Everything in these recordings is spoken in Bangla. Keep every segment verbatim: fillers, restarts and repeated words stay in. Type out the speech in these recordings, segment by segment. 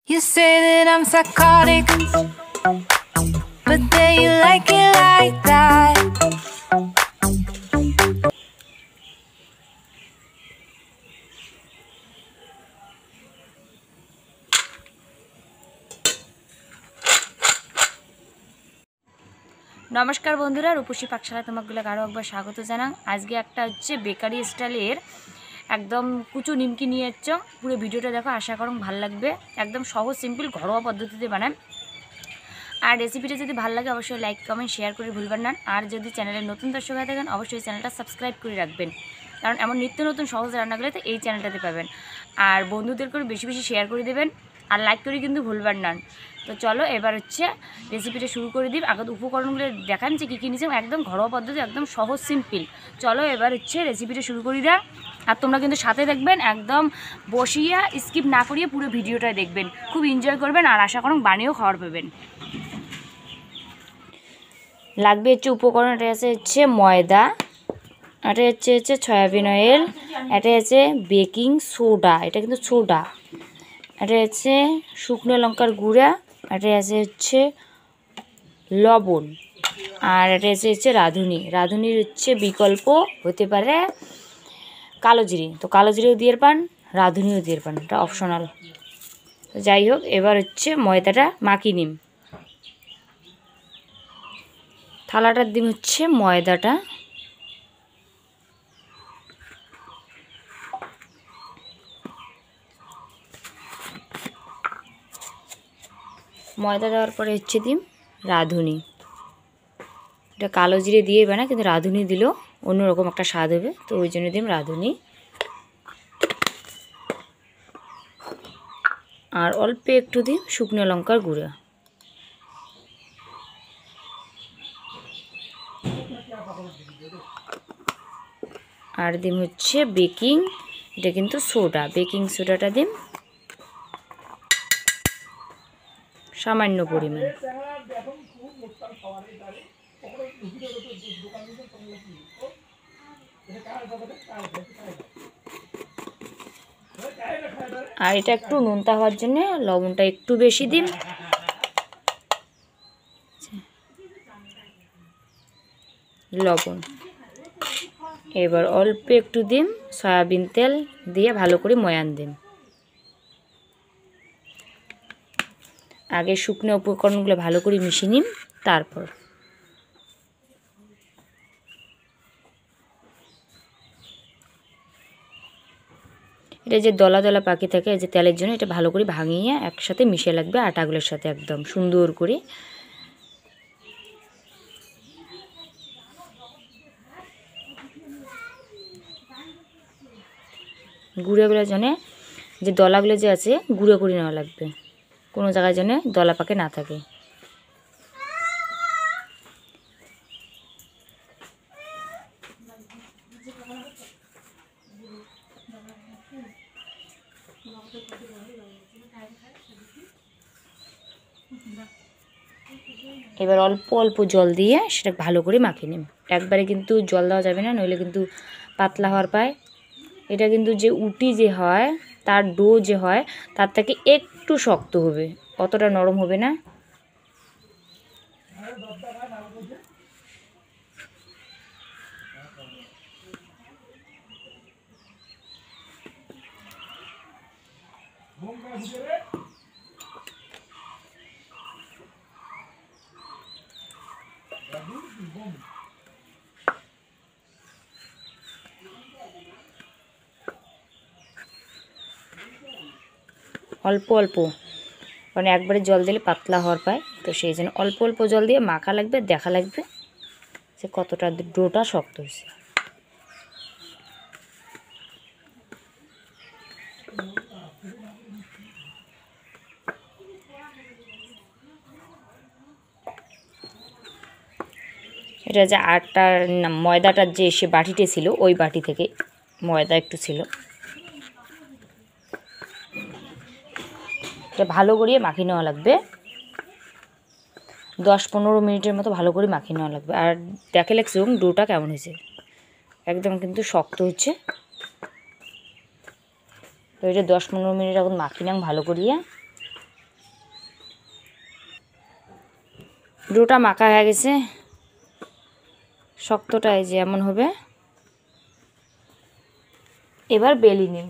You say that I'm psychotic, but then you like it like that. নমস্কার বন্ধুরা, রূপসী পাকশালা তোমাকগুলো আরও একবার স্বাগত জানাই। আজকে একটা হচ্ছে বেকারি স্টাইলের একদম কুচু নিমকি নিয়ে এসছো। পুরো ভিডিওটা দেখো, আশা করুন ভালো লাগবে। একদম সহজ সিম্পল ঘরোয়া পদ্ধতিতে বানান। আর রেসিপিটা যদি ভালো লাগে অবশ্যই লাইক কমেন্ট শেয়ার করে ভুলবেন না। আর যদি চ্যানেলের নতুন দর্শক হয়ে থাকেন অবশ্যই চ্যানেলটা সাবস্ক্রাইব করে রাখবেন, কারণ এমন নিত্য নতুন সহজ রান্নাগুলো তো এই চ্যানেলটাতে পাবেন। আর বন্ধুদের করে বেশি বেশি শেয়ার করে দেবেন, আর লাইক করে কিন্তু ভুলবেন না। তো চলো এবার হচ্ছে রেসিপিটা শুরু করে দিই। আগে উপকরণগুলো দেখান যে কী কী নিয়েছি, একদম ঘরোয়া পদ্ধতি, একদম সহজ সিম্পল। চলো এবার হচ্ছে রেসিপিটা শুরু করি দেয়। আর তোমরা কিন্তু সাথে দেখবেন, একদম বসিয়া স্কিপ না করিয়ে পুরো ভিডিওটাই দেখবেন, খুব এনজয় করবেন। আর আশা করুন বানিয়েও খাওয়ার পাবেন। লাগবে হচ্ছে উপকরণ, এটা আছে হচ্ছে ময়দা, এটা হচ্ছে হচ্ছে সয়াবিন অয়েল, এটা হচ্ছে বেকিং সোডা, এটা কিন্তু সোডা, এটা হচ্ছে শুকনো লঙ্কার গুঁড়া, এটা আছে হচ্ছে লবণ, আর এটা হচ্ছে হচ্ছে রাঁধুনি। রাঁধুনির হচ্ছে বিকল্প হতে পারে কালো জিরে, তো কালো জিরেও দিয়ে পান, রাঁধুনিও দিয়ে পান, এটা অপশনাল। যাই হোক, এবার হচ্ছে ময়দাটা মাখিয়ে নিন। থালাটার দিন হচ্ছে ময়দাটা, ময়দা দেওয়ার পরে হচ্ছে দিন রাঁধুনি। এটা কালো জিরে দিয়ে বানা, কিন্তু রাঁধুনি দিলেও অন্যরকম একটা স্বাদ হবে, তো ওই জন্য দিন রাঁধুনি। আর অল্প একটু দিন শুকনো লঙ্কার গুঁড়া। আর দিন হচ্ছে বেকিং, এটা কিন্তু সোডা, বেকিং সোডাটা দিন সামান্য পরিমাণ। আর এটা একটু নোনতা হওয়ার জন্য লবণটা একটু বেশি দিন। লবণ এবার অল্প একটু দিন সয়াবিন তেল দিয়ে ভালো করে ময়ান দিন। আগে শুকনো উপকরণগুলো ভালো করে মিশিয়ে নিন, তারপর এটা যে দলা দলা পাখি থাকে যে তেলের জন্য, এটা ভালো করে ভাঙিয়ে একসাথে মিশে লাগবে আটাগুলোর সাথে একদম সুন্দর করে। গুঁড়োগুলো জন্য যে দলাগুলো যে আছে গুঁড়ো করে নেওয়া লাগবে, কোনো জায়গায় যেন দলা পাকে না থাকে। এবার অল্প অল্প জল দিয়ে সেটা ভালো করে মাখিয়ে নিন। একবারে কিন্তু জল দেওয়া যাবে না, নইলে কিন্তু পাতলা হওয়ার পায়। এটা কিন্তু যে উটি যে হয়, তার ডো যে হয়, তার থেকে একটু শক্ত হবে, অতটা নরম হবে না। অল্প অল্প, মানে একবারে জল দিলে পাতলা হওয়ার পায়, তো সেই জন্য অল্প অল্প জল দিয়ে মাখা লাগবে, দেখা লাগবে যে কতটা ডোটা শক্ত হয়েছে। এটা যে আটটা ময়দাটার যে সে বাটিতে ছিল, ওই বাটি থেকে ময়দা একটু ছিল, এটা ভালো করে মাখিয়ে নেওয়া লাগবে। দশ পনেরো মিনিটের মতো ভালো করে মাখিয়ে নেওয়া লাগবে। আর দেখে লাগছে ডোটা কেমন হয়েছে, একদম কিন্তু শক্ত হচ্ছে। তো এটা দশ পনেরো মিনিট এখন মাখিয়ে নাও ভালো করিয়া। ডোটা মাখা হয়ে গেছে, শক্তটা এই যে এমন হবে। এবার বেলি নিন।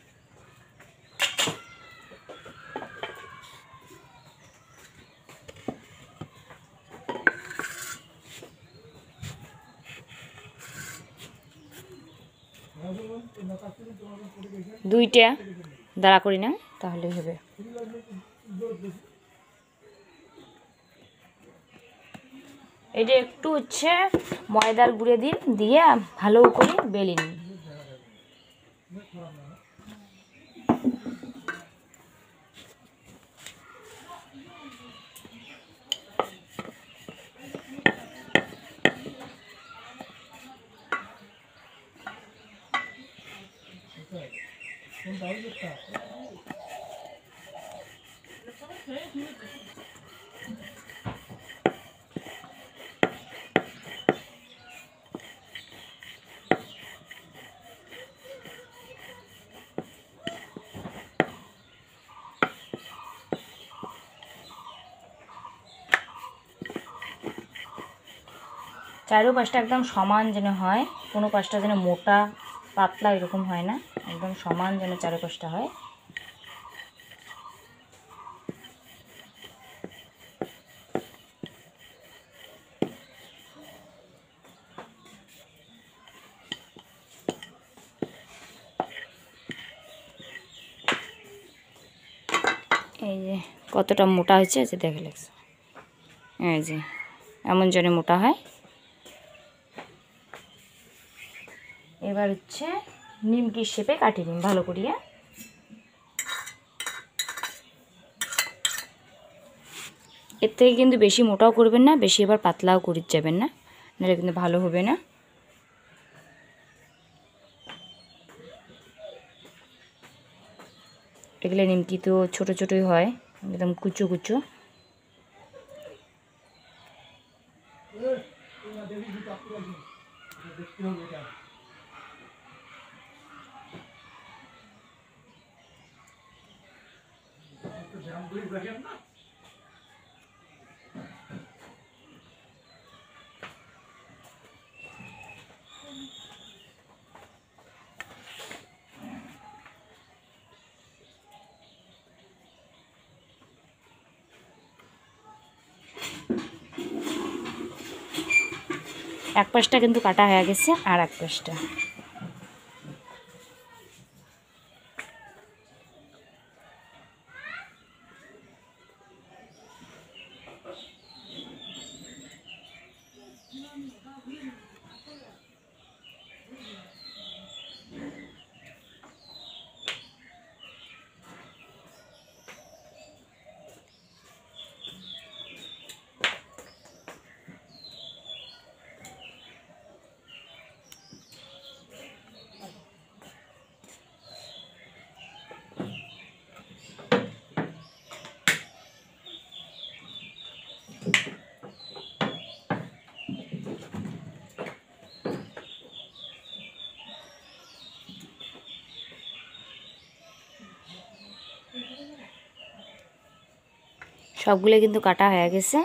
দুইটা দাঁড়া করি না তাহলেই হবে। এটা একটু হচ্ছে ময়দার গুঁড়ে দিন, দিয়ে ভালো করে বেলে নিন। চারো পাশটা একদম সমান যেন হয়, কোনো পাশটা যেন মোটা পাতলা এরকম হয় না, একদম সমান যেন চারো পাশটা হয়। এই যে কতটা মোটা হয়েছে যে দেখে লাগছে, এই যে এমন যেন মোটা হয়। এবার হচ্ছে নিমকির শেপে কাটিয়ে নিন ভালো করিয়া। এর থেকে কিন্তু বেশি মোটাও করবেন না, বেশি এবার পাতলাও করে যাবেন না, নাহলে কিন্তু ভালো হবে না। এগুলো নিমকি তো ছোটো ছোটোই হয়, একদম কুচো কুচো। এক পাশটা কিন্তু কাটা হয়ে গেছে, আর এক পাশটা সবগুলো কিন্তু কাটা হয়ে গেছে।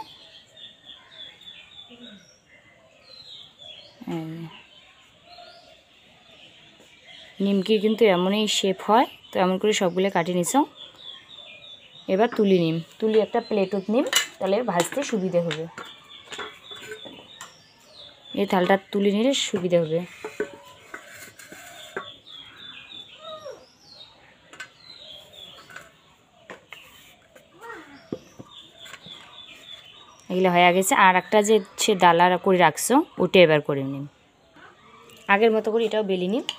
নিমকির কিন্তু এমনই শেপ হয়, তো এমন করে সবগুলো কাটিয়ে নিছ। এবার তুলি নিম, তুলি একটা প্লেটত নিম, তাহলে ভাজতে সুবিধে হবে। এই থালটা তুলে নিলে সুবিধা হবে। এগুলো হয়ে গেছে। আর একটা যে সে ডালা করে রাখছো ওটা এবার করে নিন, আগের মতো করে এটাও বেলে নিন।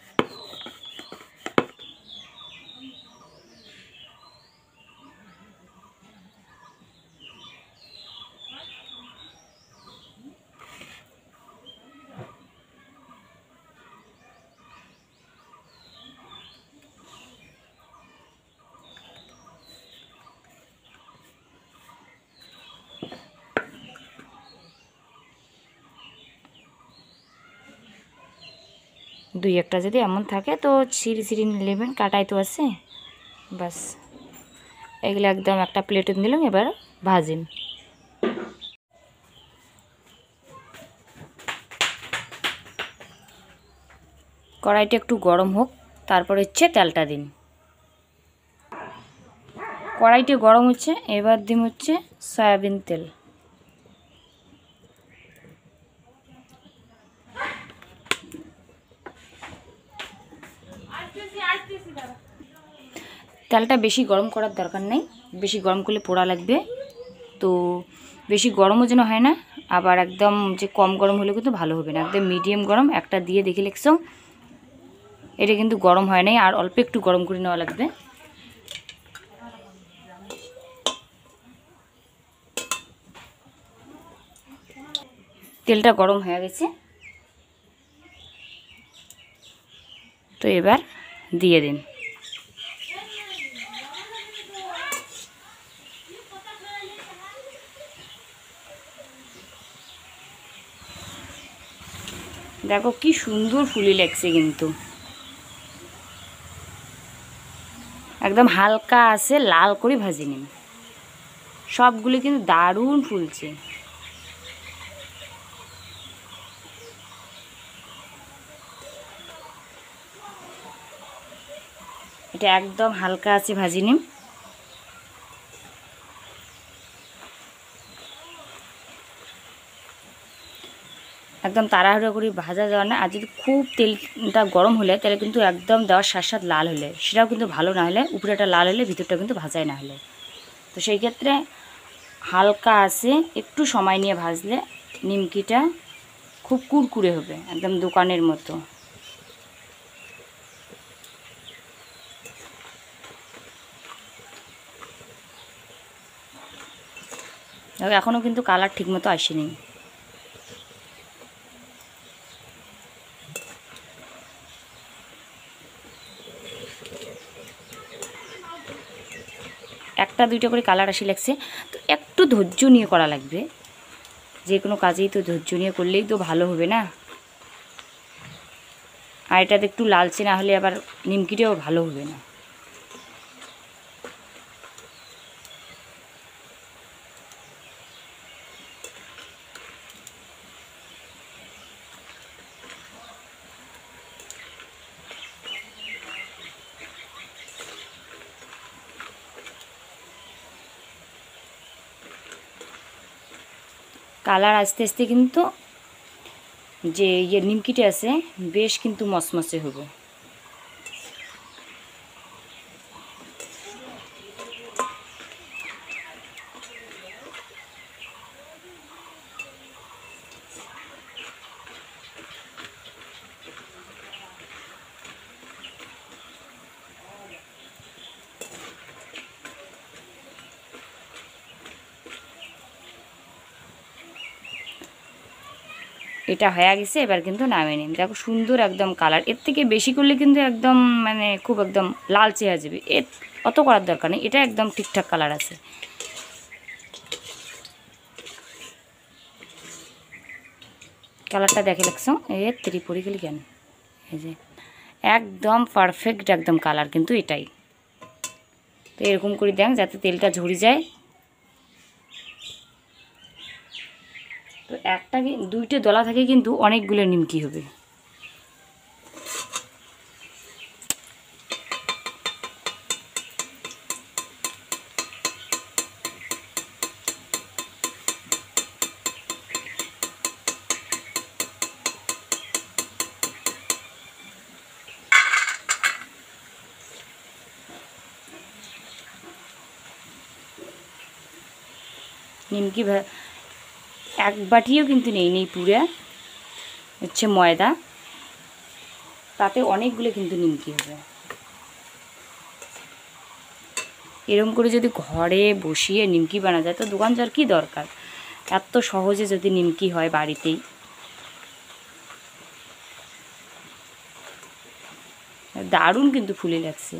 দুই একটা যদি এমন থাকে তো ছিঁড়ি ছিঁড়ি নেবেন, কাটাই তো আছে বাস। এগুলো একদম একটা প্লেটে নিলাম, এবার ভাজিন। কড়াইটা একটু গরম হোক, তারপর হচ্ছে তেলটা দিন। কড়াইটা গরম হচ্ছে, এবার দিন হচ্ছে সয়াবিন তেল। তেলটা বেশি গরম করার দরকার নেই, বেশি গরম করলে পোড়া লাগবে। তো বেশি গরমও যেন হয় না, আবার একদম যে কম গরম হলে কিন্তু ভালো হবে না। একদম মিডিয়াম গরম। একটা দিয়ে দেখে লিখছো, এটা কিন্তু গরম হয় নাই, আর অল্প একটু গরম করে নেওয়া লাগবে। তেলটা গরম হয়ে গেছে, তো এবার দিয়ে দিন। দেখো কি সুন্দর ফুলি লাগছে, কিন্তু একদম হালকা আছে লাল করে ভাজি নিন। সবগুলি কিন্তু দারুণ ফুলছে। এটা একদম হালকা আছে ভাজি নিন। একদম তাড়াহুড়ো করে ভাজা যাওয়া না, আর যদি খুব তেলটা গরম হলে তাহলে কিন্তু একদম দেওয়ার সাথে সাথে লাল হলে সেটাও কিন্তু ভালো না হলে, উপরেটা লাল হলে ভিতরটা কিন্তু ভাজাই না হলে। তো সেই ক্ষেত্রে হালকা আছে একটু সময় নিয়ে ভাজলে নিমকিটা খুব কুরকুরে হবে, একদম দোকানের মতো। এখনও কিন্তু কালার ঠিক মতো আসেনি। একটা দুইটা করে কালার আসি লাগছে, তো একটু ধৈর্য নিয়ে করা লাগবে। যে কোনো কাজেই তো ধৈর্য নিয়ে করলেই তো ভালো হবে না। আর এটাতে একটু লালচে না হলে আবার নিমকিটাও ভালো হবে না। কালার আস্তে আস্তে কিন্তু যে ইয়ে নিমকিটা আছে বেশ কিন্তু মচমচে হবে। এটা হয়ে গেছে, এবার কিন্তু নামিয়ে নিন। দেখো সুন্দর একদম কালার। এর থেকে বেশি করলে কিন্তু একদম মানে খুব একদম লালচে হয়ে যাবে, এর অত করার দরকার নেই। এটা একদম ঠিকঠাক কালার আছে। কালারটা দেখে লাগছো, এর ত্রিপুরি গেলি কেন, এই যে একদম পারফেক্ট একদম কালার কিন্তু এটাই। তো এরকম করে দেন যাতে তেলটা ঝরে যায়। তো একটা দুইটা দলা থাকে কিন্তু অনেকগুলো নিমকি হবে। নিমকি এক বাটিও কিন্তু নেই নেই পুরা হচ্ছে ময়দা, তাতে অনেকগুলো কিন্তু নিমকি হবে। এরকম করে যদি ঘরে বসিয়ে নিমকি বানা যায় তো দোকান যাওয়ার কী দরকার। এত সহজে যদি নিমকি হয় বাড়িতেই, দারুণ কিন্তু ফুলে লাগছে।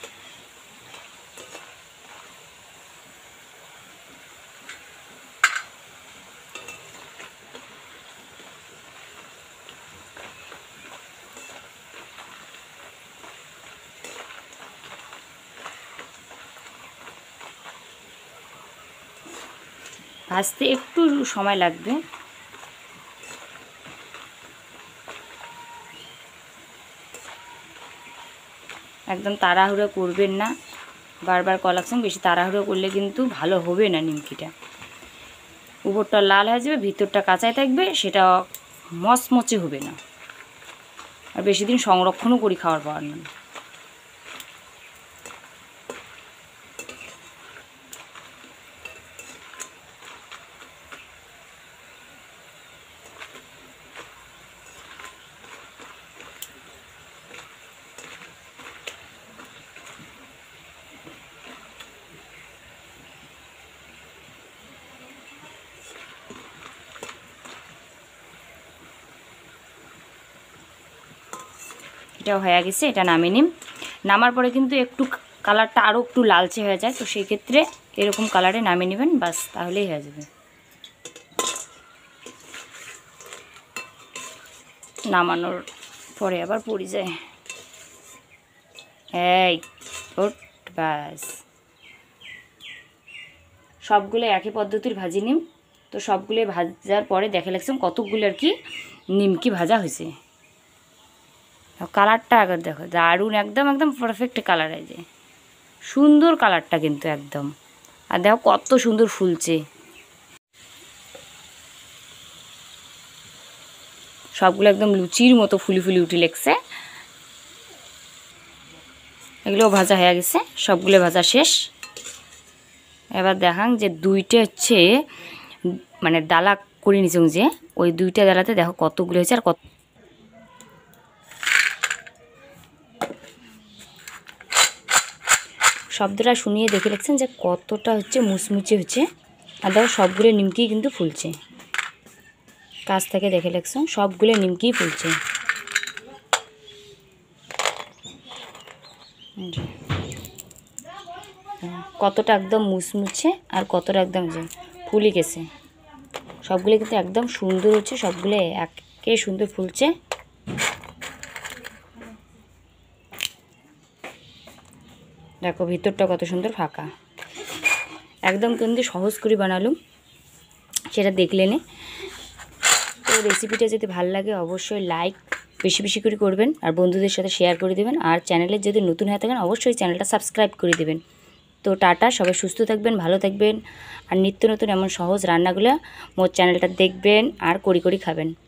ভাজতে একটু সময় লাগবে। একদম তাড়াহুড়ো করবেন না, বারবার কল লাগছেন, বেশি তাড়াহুড়ো করলে কিন্তু ভালো হবে না নিমকিটা। উপরটা লাল হয়ে যাবে, ভিতরটা কাঁচাই থাকবে, সেটা মচমচে হবে না, আর বেশি দিন সংরক্ষণও করি খাওয়ার পাওয়ার না। এটাও হয়ে গেছে, এটা নামিয়ে নিন। নামার পরে কিন্তু একটু কালারটা আরও একটু লালচে হয়ে যায়, তো সেই ক্ষেত্রে এরকম কালারে নামিয়ে নেবেন, বাস তাহলেই হয়ে যাবে। নামানোর পরে আবার পড়ে যায়, এই ওট, বাস। সবগুলো একই পদ্ধতির ভাজি নিন। তো সবগুলো ভাজার পরে দেখে লাগছেন কতকগুলো আর কি নিমকি ভাজা হয়েছে। কালারটা আগে দেখো, দারুণ, একদম একদম পারফেক্ট কালার আছে, সুন্দর কালারটা কিন্তু একদম। আর দেখো কত সুন্দর ফুলছে, সবগুলো একদম লুচির মতো ফুলি ফুলি উঠে লেগছে। এগুলো ভাজা হয়ে গেছে, সবগুলো ভাজা শেষ। এবার দেখান যে দুইটা হচ্ছে মানে ডালা করে নিচ্ছি, যে ওই দুইটা ডালাতে দেখো কতগুলো হয়েছে, আর কত শব্দটা শুনিয়ে দেখে রাখছেন যে কতটা হচ্ছে মুচমুচে হচ্ছে। আর দেখো সবগুলো নিমকি কিন্তু ফুলছে, কাছ থেকে দেখে রাখছেন সবগুলো নিমকি ফুলছে। কতটা একদম মুচমুচে আর কতটা একদম যে ফুলে গেছে, সবগুলো কিন্তু একদম সুন্দর হচ্ছে, সবগুলো একে সুন্দর ফুলছে। দেখো ভিতরটা কত সুন্দর ফাঁকা, একদম কিন্তু সহজ করে বানালুম, সেটা দেখলে নে। তো রেসিপিটা যদি ভালো লাগে অবশ্যই লাইক বেশি বেশি করে করবেন, আর বন্ধুদের সাথে শেয়ার করে দেবেন, আর চ্যানেলে যদি নতুন হয়ে থাকেন অবশ্যই চ্যানেলটা সাবস্ক্রাইব করে দেবেন। তো টাটা, সবাই সুস্থ থাকবেন, ভালো থাকবেন, আর নিত্য নতুন এমন সহজ রান্নাগুলো মোর চ্যানেলটা দেখবেন আর করি করি খাবেন।